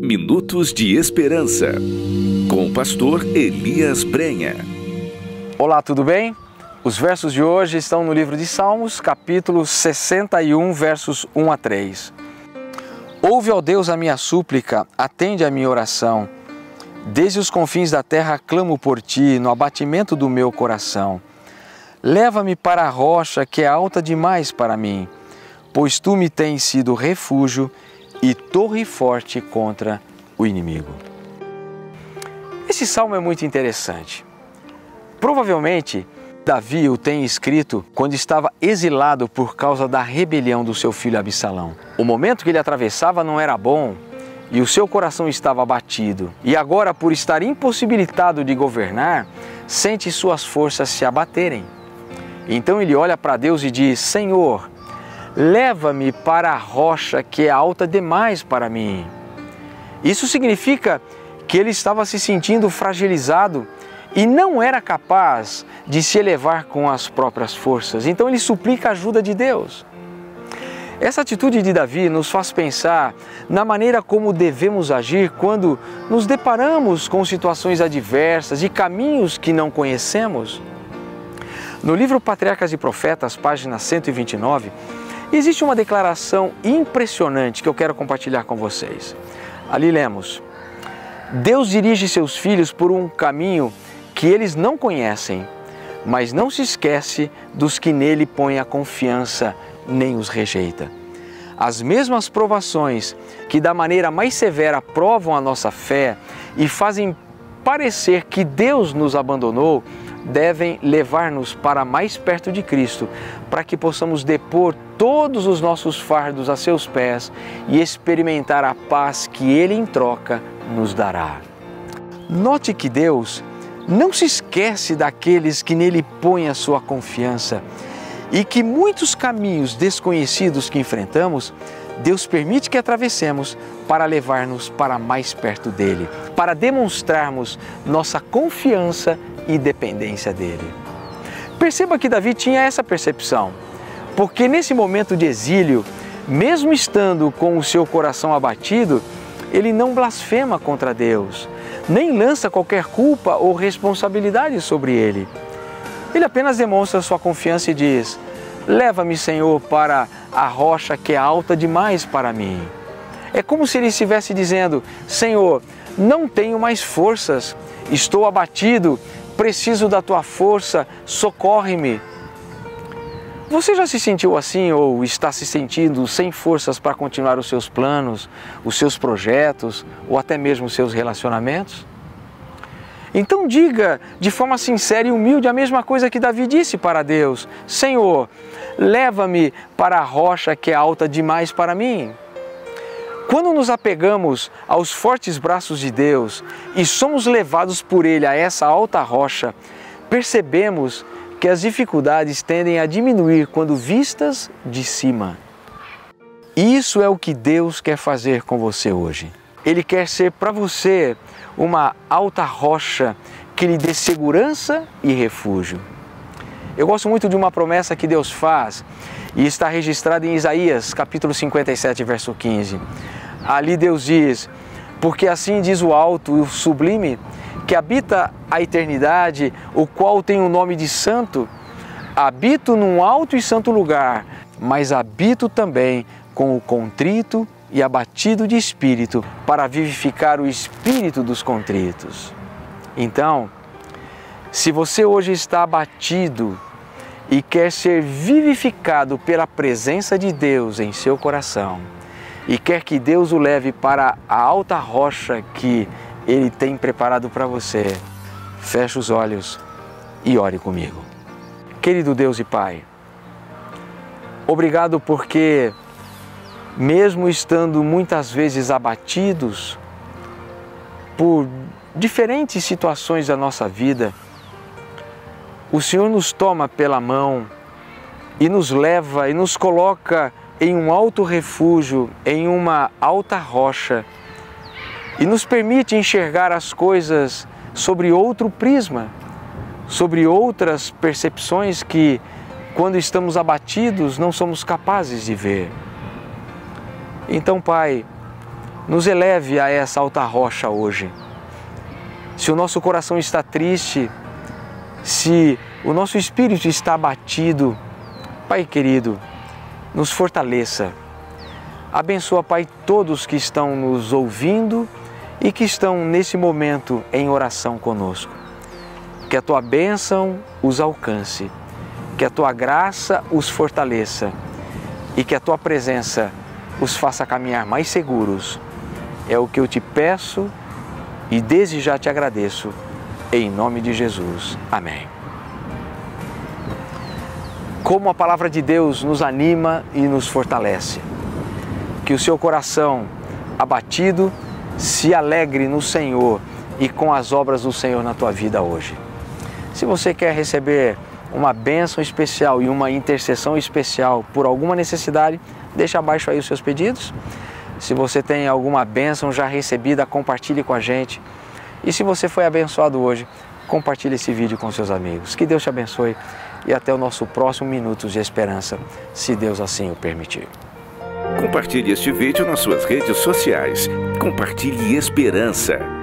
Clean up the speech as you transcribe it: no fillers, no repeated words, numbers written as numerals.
Minutos de Esperança, com o pastor Elias Brenha. Olá, tudo bem? Os versos de hoje estão no livro de Salmos, capítulo 61, versos 1 a 3. Ouve, ó Deus, a minha súplica, atende a minha oração. Desde os confins da terra clamo por ti, no abatimento do meu coração. Leva-me para a rocha que é alta demais para mim, pois tu me tens sido refúgio e torre forte contra o inimigo. Esse salmo é muito interessante. Provavelmente, Davi o tem escrito quando estava exilado por causa da rebelião do seu filho Absalão. O momento que ele atravessava não era bom e o seu coração estava abatido. E agora, por estar impossibilitado de governar, sente suas forças se abaterem. Então ele olha para Deus e diz: Senhor, leva-me para a rocha que é alta demais para mim. Isso significa que ele estava se sentindo fragilizado e não era capaz de se elevar com as próprias forças. Então ele suplica a ajuda de Deus. Essa atitude de Davi nos faz pensar na maneira como devemos agir quando nos deparamos com situações adversas e caminhos que não conhecemos. No livro Patriarcas e Profetas, página 129, existe uma declaração impressionante que eu quero compartilhar com vocês. Ali lemos: Deus dirige seus filhos por um caminho que eles não conhecem, mas não se esquece dos que nele põem a confiança nem os rejeita. As mesmas provações que da maneira mais severa provam a nossa fé e fazem parecer que Deus nos abandonou, devem levar-nos para mais perto de Cristo, para que possamos depor todos os nossos fardos a seus pés e experimentar a paz que Ele em troca nos dará. Note que Deus não se esquece daqueles que nele põem a sua confiança e que muitos caminhos desconhecidos que enfrentamos, Deus permite que atravessemos para levar-nos para mais perto dele, para demonstrarmos nossa confiança e dependência dele. Perceba que Davi tinha essa percepção, porque nesse momento de exílio, mesmo estando com o seu coração abatido, ele não blasfema contra Deus, nem lança qualquer culpa ou responsabilidade sobre ele. Ele apenas demonstra sua confiança e diz: leva-me, Senhor, para a rocha que é alta demais para mim. É como se ele estivesse dizendo: Senhor, não tenho mais forças, estou abatido, preciso da tua força, socorre-me. Você já se sentiu assim ou está se sentindo sem forças para continuar os seus planos, os seus projetos ou até mesmo os seus relacionamentos? Então diga de forma sincera e humilde a mesma coisa que Davi disse para Deus: Senhor, leva-me para a rocha que é alta demais para mim. Quando nos apegamos aos fortes braços de Deus e somos levados por Ele a essa alta rocha, percebemos que as dificuldades tendem a diminuir quando vistas de cima. Isso é o que Deus quer fazer com você hoje. Ele quer ser para você uma alta rocha que lhe dê segurança e refúgio. Eu gosto muito de uma promessa que Deus faz e está registrada em Isaías, capítulo 57, verso 15. Ali Deus diz: porque assim diz o alto e o sublime, que habita a eternidade, o qual tem o nome de santo, habito num alto e santo lugar, mas habito também com o contrito e abatido de espírito, para vivificar o espírito dos contritos. Então, se você hoje está abatido e quer ser vivificado pela presença de Deus em seu coração, e quer que Deus o leve para a alta rocha que Ele tem preparado para você, feche os olhos e ore comigo. Querido Deus e Pai, obrigado porque, mesmo estando muitas vezes abatidos por diferentes situações da nossa vida, o Senhor nos toma pela mão e nos leva e nos coloca em um alto refúgio, em uma alta rocha, e nos permite enxergar as coisas sobre outro prisma, sobre outras percepções que, quando estamos abatidos, não somos capazes de ver. Então, Pai, nos eleve a essa alta rocha hoje. Se o nosso coração está triste, se o nosso espírito está abatido, Pai querido, nos fortaleça. Abençoa, Pai, todos que estão nos ouvindo e que estão nesse momento em oração conosco. Que a Tua bênção os alcance, que a Tua graça os fortaleça e que a Tua presença os faça caminhar mais seguros. É o que eu te peço e desde já te agradeço, em nome de Jesus. Amém. Como a palavra de Deus nos anima e nos fortalece. Que o seu coração abatido se alegre no Senhor e com as obras do Senhor na tua vida hoje. Se você quer receber uma bênção especial e uma intercessão especial por alguma necessidade, deixa abaixo aí os seus pedidos. Se você tem alguma bênção já recebida, compartilhe com a gente. E se você foi abençoado hoje, compartilhe esse vídeo com seus amigos. Que Deus te abençoe e até o nosso próximo Minutos de Esperança, se Deus assim o permitir. Compartilhe este vídeo nas suas redes sociais. Compartilhe esperança.